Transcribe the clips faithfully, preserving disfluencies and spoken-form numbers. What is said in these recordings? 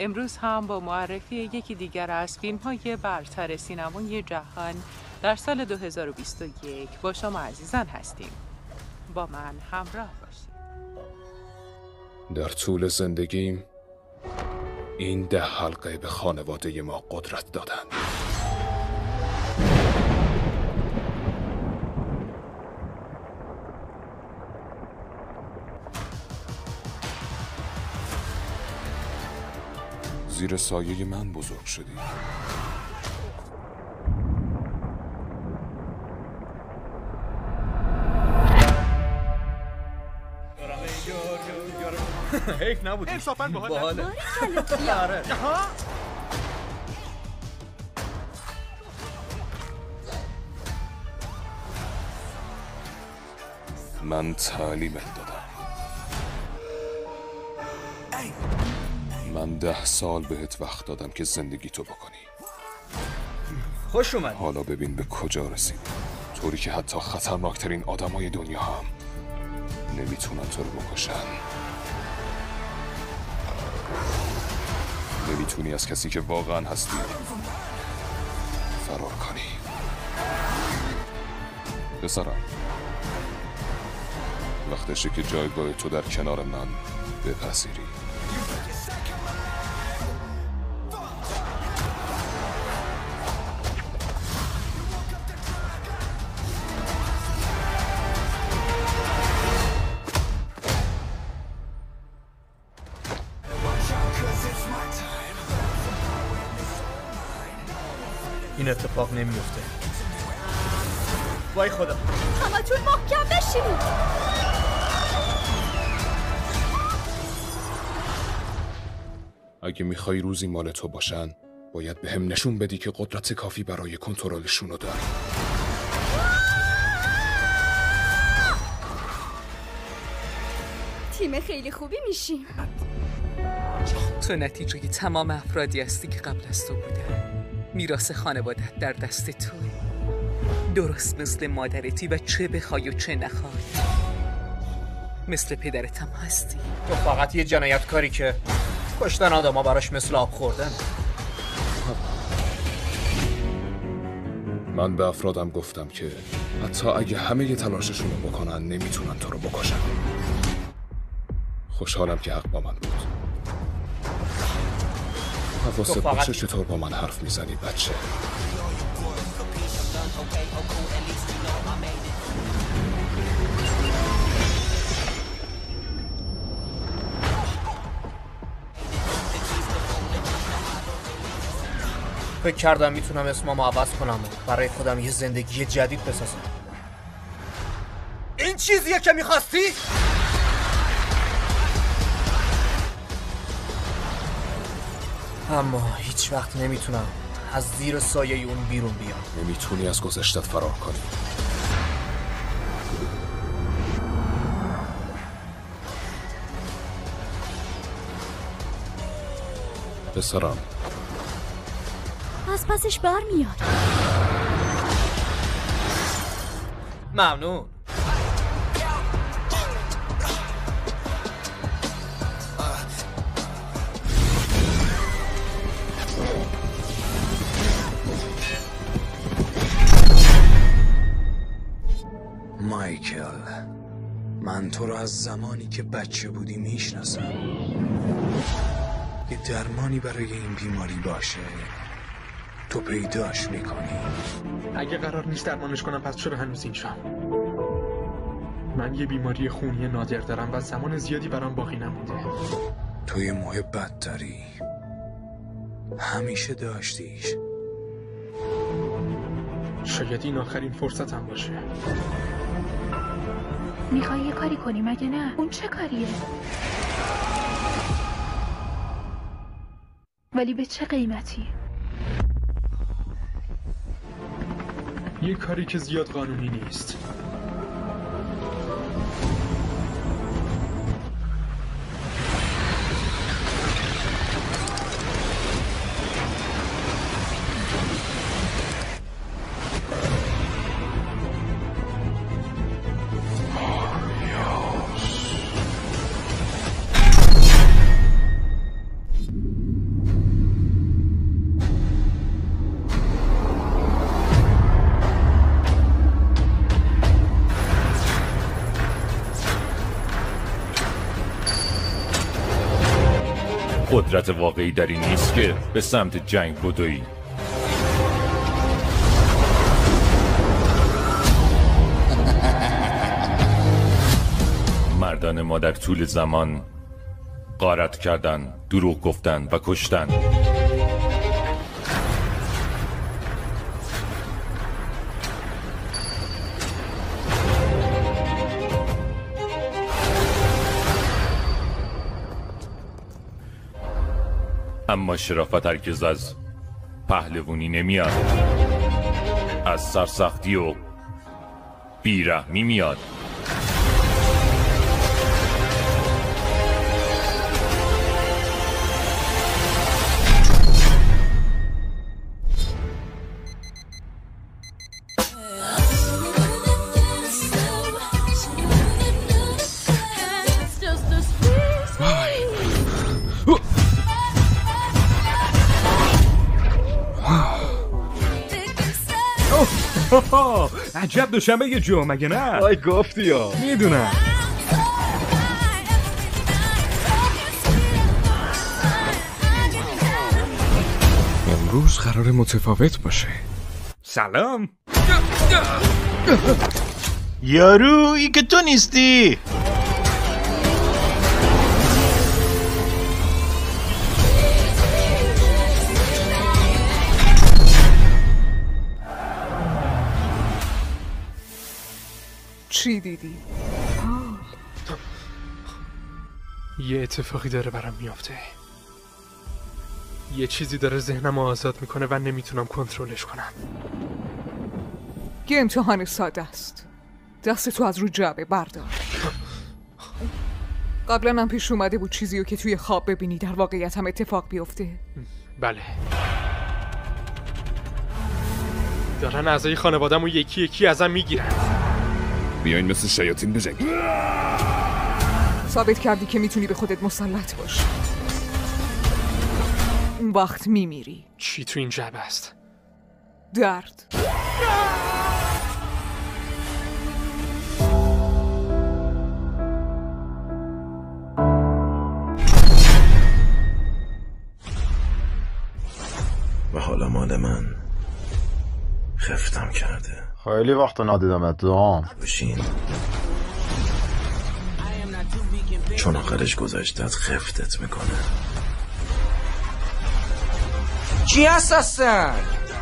امروز هم با معرفی یکی دیگر از فیلم‌های برتر سینمای جهان در سال دو هزار و بیست و یک با شما عزیزان هستیم. با من همراه باشید. در طول زندگیم این ده حلقه به خانواده ما قدرت دادند. زیر سایه من بزرگ شدی. حیف نبود. انصافاً باحال. آره. من تعلیمت دادم. من ده سال بهت وقت دادم که زندگی تو بکنی. خوش اومد. حالا ببین به کجا رسید. طوری که حتی خطرناکترین آدمای دنیا هم نمیتونن تو رو بکشن. نمیتونی از کسی که واقعا هستی فرار کنی. پسرم، وقتشه که جایگاه تو در کنار من بپذیری. این اتفاق نمیفته. وای خدا. همتون محکم بشینید. اگه میخوای روزی مال تو باشن، باید به هم نشون بدی که قدرت کافی برای کنترلشونو داری. تیم خیلی خوبی میشیم. تو نتیجه تمام افرادی هستی که قبل از تو بودن. میراث خانوادت در دست توی. درست مثل مادرتی و چه بخوای و چه نخوای. مثل پدرت هم هستی. تو فقط یه جنایتکاری که کشتن آدم ها براش مثل آب خوردن. من به افرادم گفتم که حتی اگه همه ی تلاششون رو بکنن نمیتونن تو رو بکشن. خوشحالم که حق با من بود. حواست باشه چطور با من حرف میزنی بچه. فکر کردم میتونم اسممو عوض کنم برای خودم یه زندگی جدید بسازم. این چیزیه که میخواستی؟ اما هیچ وقت نمیتونم از زیر سایه اون بیرون بیام. نمیتونی از گذشتت فرار کنی. پسرم، از پسش برمیاد. ممنون. مایکل، من تو رو از زمانی که بچه بودی میشناسم. یه درمانی برای این بیماری باشه تو پیداش میکنی. اگه قرار نیست درمانش کنم پس چرا هنوز اینجام؟ من یه بیماری خونی نادر دارم و زمان زیادی برام باقی نمونده. تو یه محبت داری، همیشه داشتیش. شاید این آخرین فرصتم باشه. میخوای یه کاری کنی مگه نه؟ اون چه کاریه؟ ولی به چه قیمتی؟ یه کاری که زیاد قانونی نیست. قدرت واقعی در این نیست که به سمت جنگ بدوی. مردان ما در طول زمان غارت کردن، دروغ گفتن و کشتن. اما شرافت هرگز از پهلوانی نمیاد، از سرسختی و بیرحمی میاد. عجب دوشنبه یه جو مگه نه؟ وای گفتی یا میدونم. امروز قرار متفاوت باشه. سلام. یارو ای که تو نیستی. چی دیدی؟ یه اتفاقی داره برام میافته. یه چیزی داره ذهنم رو آزاد میکنه و نمیتونم کنترلش کنم. یه امتحان ساده است. دست تو از رو جعبه بردار. قبلا هم پیش اومده بود چیزیو که توی خواب ببینی در واقعیت هم اتفاق بیفته؟ بله. دارن اعضای خانواده‌مو یکی یکی ازم میگیرن. بیاین مثل شیاطین بجنگیم. ثابت کردی که میتونی به خودت مسلط باشی. اون وقت میمیری. چی تو این جعبه است؟ درد. و حالا مال من خفتم کرده. خیلی وقت ندیدم تو. بشین چون آخرش گذشتت خفتت میکنه. چی هست هستن؟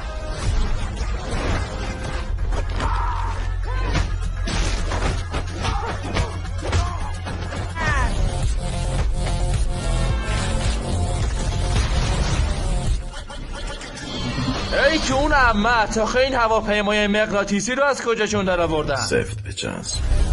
ای که اون عمه تا این هواپیمای مغناطیسی رو از کجاشون در آوردن؟ سفت بچسب.